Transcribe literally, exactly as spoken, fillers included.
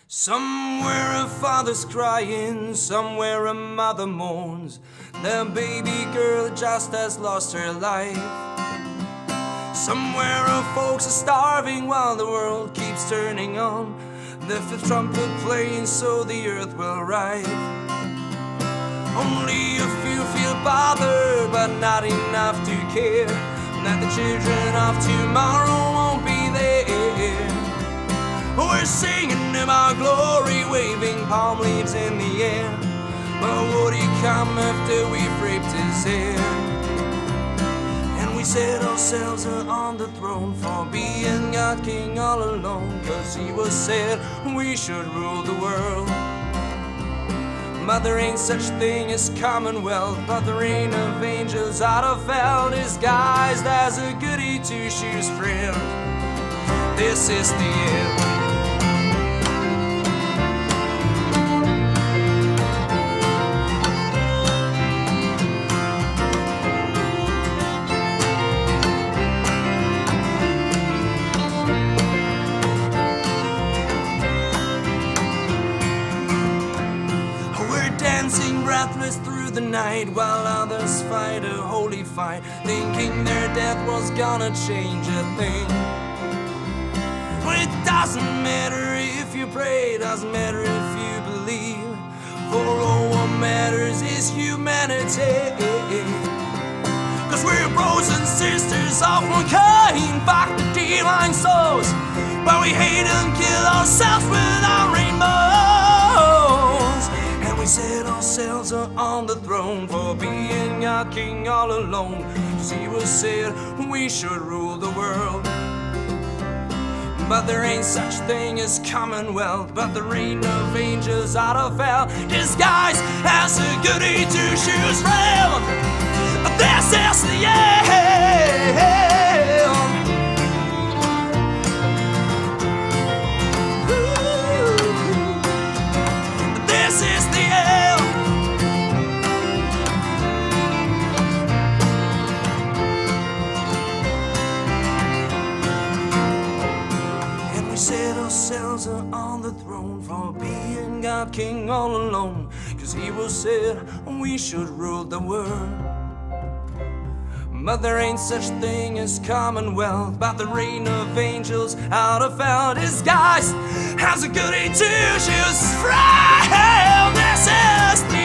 Somewhere a father's crying, somewhere a mother mourns. Their baby girl just has lost her life. Somewhere our folks are starving while the world keeps turning on. The fifth trumpet playing so the earth will rise. Only a few feel bothered, but not enough to care that the children of tomorrow won't be there. We're singing about glory, waving palm leaves in the air. But would he come after we've raped his hair? And we set ourselves on the throne for being God King all alone, 'cause he was said we should rule the world. But there ain't such thing as commonwealth, but the reign of angels out of hell, disguised as a goody two-shoes friend. This is the end. Dancing breathless through the night while others fight a holy fight, thinking their death was gonna change a thing. Well, it doesn't matter if you pray, doesn't matter if you believe, for all what matters is humanity. 'Cause we're brothers and sisters of one kind, back to divine souls, but we hate and kill ourselves with our rainbows. We set ourselves on the throne for being our king all alone, 'cause he was said we should rule the world. But there ain't such thing as commonwealth, but the reign of angels out of hell, disguised as a goody two-shoes friend. This is the end. Set ourselves on the throne for being God King all alone, 'cause he was said we should rule the world. But there ain't such thing as commonwealth, but the reign of angels out of hell, disguised as a goody two-shoes friend. This is the